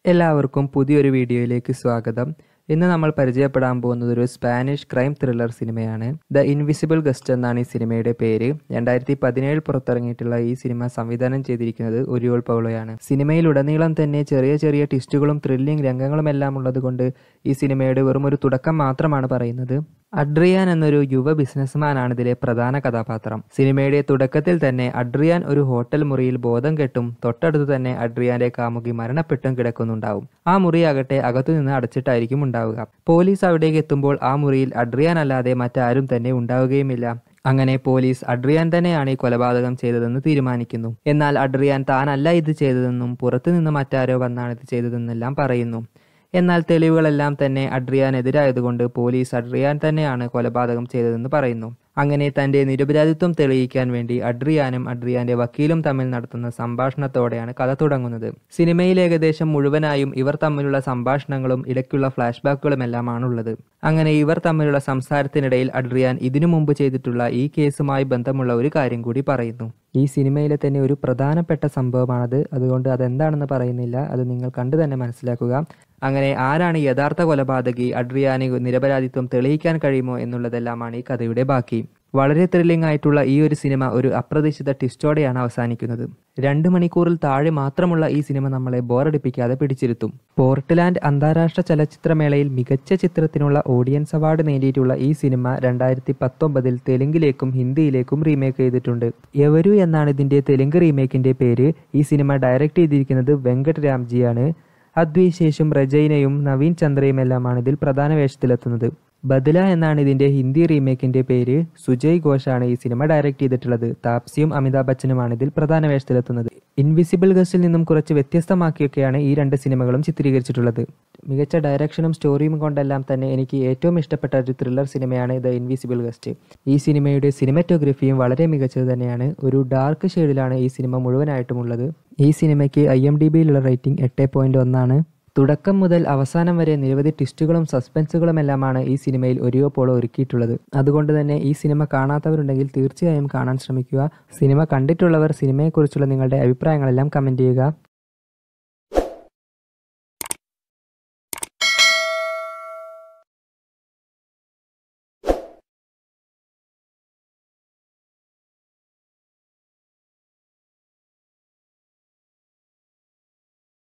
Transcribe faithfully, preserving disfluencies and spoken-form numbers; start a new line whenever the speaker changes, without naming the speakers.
എല്ലാവർക്കും പുതിയൊരു വീഡിയോയിലേക്ക് സ്വാഗതം. ഇന്ന് നമ്മൾ പരിചയപ്പെടാൻ പോകുന്നത് ഒരു സ്പാനിഷ് ക്രൈം ത്രില്ലർ സിനിമയാണ്. ദ ഇൻവിസിബിൾ ഗസ്റ്റ് എന്നാണ് ഈ സിനിമയുടെ പേര്. രണ്ടായിരത്തി പതിനേഴ് പുറത്തിറങ്ങിയിട്ടുള്ള ഈ സിനിമ സംവിധാനം ചെയ്തിരിക്കുന്നത് ഒരിയോൾ പൗലോയാണ്. സിനിമയിലുടനീളം തന്നെ ചെറിയ ചെറിയ ട്വിസ്റ്റുകളും ത്രില്ലിംഗ് രംഗങ്ങളും എല്ലാം ഉള്ളത് കൊണ്ട് ഈ സിനിമയുടെ വെറും ഒരു തുടക്കം മാത്രമാണ് പറയുന്നത്. അഡ്രിയാൻ എന്നൊരു യുവ ബിസിനസ്മാനാണ് ഇതിലെ പ്രധാന കഥാപാത്രം. സിനിമയുടെ തുടക്കത്തിൽ തന്നെ അഡ്രിയാൻ ഒരു ഹോട്ടൽ മുറിയിൽ ബോധം കെട്ടും തൊട്ടടുത്ത് തന്നെ അഡ്രിയാന്റെ കാമുകി മരണപ്പെട്ടും കിടക്കുന്നുണ്ടാവും. ആ മുറിയാകട്ടെ അകത്തുനിന്ന് അടച്ചിട്ടായിരിക്കും ഉണ്ടാവുക. പോലീസ് അവിടേക്ക് എത്തുമ്പോൾ ആ മുറിയിൽ അഡ്രിയാൻ അല്ലാതെ മറ്റാരും തന്നെ ഉണ്ടാവുകയുമില്ല. അങ്ങനെ പോലീസ് അഡ്രിയാൻ തന്നെയാണ് ഈ കൊലപാതകം ചെയ്തതെന്ന് തീരുമാനിക്കുന്നു. എന്നാൽ അഡ്രിയാൻ താനല്ല ഇത് ചെയ്തതെന്നും പുറത്തുനിന്ന് മറ്റാരോ വന്നാണ് ഇത് ചെയ്തതെന്നെല്ലാം പറയുന്നു. എന്നാൽ തെളിവുകളെല്ലാം തന്നെ അഡ്രിയാനെതിരായതുകൊണ്ട് പോലീസ് അഡ്രിയാൻ തന്നെയാണ് കൊലപാതകം ചെയ്തതെന്ന് പറയുന്നു. അങ്ങനെ തന്റെ നിരപരാധിത്വം തെളിയിക്കാൻ വേണ്ടി അഡ്രിയാനും അഡ്രിയാന്റെ വക്കീലും തമ്മിൽ നടത്തുന്ന സംഭാഷണത്തോടെയാണ് കഥ തുടങ്ങുന്നത്. സിനിമയിൽ ഏകദേശം മുഴുവനായും ഇവർ തമ്മിലുള്ള സംഭാഷണങ്ങളും ഇടയ്ക്കുള്ള ഫ്ലാഷ് ബാക്കുകളുമെല്ലാമാണുള്ളത്. അങ്ങനെ ഇവർ തമ്മിലുള്ള സംസാരത്തിനിടയിൽ അഡ്രിയാൻ ഇതിനു മുമ്പ് ചെയ്തിട്ടുള്ള ഈ കേസുമായി ബന്ധമുള്ള ഒരു കാര്യം കൂടി പറയുന്നു. ഈ സിനിമയിലെ തന്നെ ഒരു പ്രധാനപ്പെട്ട സംഭവമാണത്. അതുകൊണ്ട് അതെന്താണെന്ന് പറയുന്നില്ല, അത് നിങ്ങൾ കണ്ടു തന്നെ മനസ്സിലാക്കുക. അങ്ങനെ ആരാണ് യഥാർത്ഥ കൊലപാതകി, അഡ്രിയാന് നിരപരാധിത്വം തെളിയിക്കാൻ കഴിയുമോ എന്നുള്ളതെല്ലാമാണ് ഈ കഥയുടെ ബാക്കി. വളരെ ത്രില്ലിംഗ് ആയിട്ടുള്ള ഈ ഒരു സിനിമ ഒരു അപ്രതീക്ഷിത ട്വിസ്റ്റോടെയാണ് അവസാനിക്കുന്നത്. രണ്ട് മണിക്കൂറിൽ താഴെ മാത്രമുള്ള ഈ സിനിമ നമ്മളെ ബോറടിപ്പിക്കാതെ പിടിച്ചിരുത്തും. പോർട്ട്ലാൻഡ് അന്താരാഷ്ട്ര ചലച്ചിത്രമേളയിൽ മികച്ച ചിത്രത്തിനുള്ള ഓഡിയൻസ് അവാർഡ് നേടിയിട്ടുള്ള ഈ സിനിമ രണ്ടായിരത്തി പത്തൊമ്പതിൽ തെലുങ്കിലേക്കും ഹിന്ദിയിലേക്കും റീമേക്ക് ചെയ്തിട്ടുണ്ട്. എവരു എന്നാണ് ഇതിന്റെ തെലുങ്ക് റീമേക്കിന്റെ പേര്. ഈ സിനിമ ഡയറക്റ്റ് ചെയ്തിരിക്കുന്നത് വെങ്കട്ട് രാംജിയാണ്. അദ്വിശേഷും റജൈനയും നവീൻ ചന്ദ്രയും എല്ലാമാണ് ഇതിൽ പ്രധാന വേഷത്തിലെത്തുന്നത്. ബദല എന്നാണ് ഇതിന്റെ ഹിന്ദി റീമേക്കിന്റെ പേര്. സുജയ് ഘോഷാണ് ഈ സിനിമ ഡയറക്റ്റ് ചെയ്തിട്ടുള്ളത്. താപ്സിയും അമിതാഭ് ബച്ചനുമാണ് ഇതിൽ പ്രധാന വേഷത്തിലെത്തുന്നത്. ഇൻവിസിബിൾ ഗസ്റ്റിൽ നിന്നും കുറച്ച് വ്യത്യസ്തമാക്കിയൊക്കെയാണ് ഈ രണ്ട് സിനിമകളും ചിത്രീകരിച്ചിട്ടുള്ളത്. മികച്ച ഡയറക്ഷനും സ്റ്റോറിയും കൊണ്ടെല്ലാം തന്നെ എനിക്ക് ഏറ്റവും ഇഷ്ടപ്പെട്ട ഒരു ത്രില്ലർ സിനിമയാണ് ദ ഇൻവിസിബിൾ ഗസ്റ്റ്. ഈ സിനിമയുടെ സിനിമാറ്റോഗ്രഫിയും വളരെ മികച്ചത് തന്നെയാണ്. ഒരു ഡാർക്ക് ഷെയ്ഡിലാണ് ഈ സിനിമ മുഴുവനായിട്ടുമുള്ളത്. ഈ സിനിമയ്ക്ക് ഐ എം ഡി ബിയിലുള്ള റേറ്റിംഗ് എട്ട് പോയിന്റ് ഒന്നാണ്. തുടക്കം മുതൽ അവസാനം വരെ നിരവധി ട്വിസ്റ്റുകളും സസ്പെൻസുകളും എല്ലാമാണ് ഈ സിനിമയിൽ ഒരിയോൾ പൗലോ ഒരുക്കിയിട്ടുള്ളത്. അതുകൊണ്ട് തന്നെ ഈ സിനിമ കാണാത്തവരുണ്ടെങ്കിൽ തീർച്ചയായും കാണാൻ ശ്രമിക്കുക. സിനിമ കണ്ടിട്ടുള്ളവർ സിനിമയെക്കുറിച്ചുള്ള നിങ്ങളുടെ അഭിപ്രായങ്ങളെല്ലാം കമൻറ്റ് ചെയ്യുക.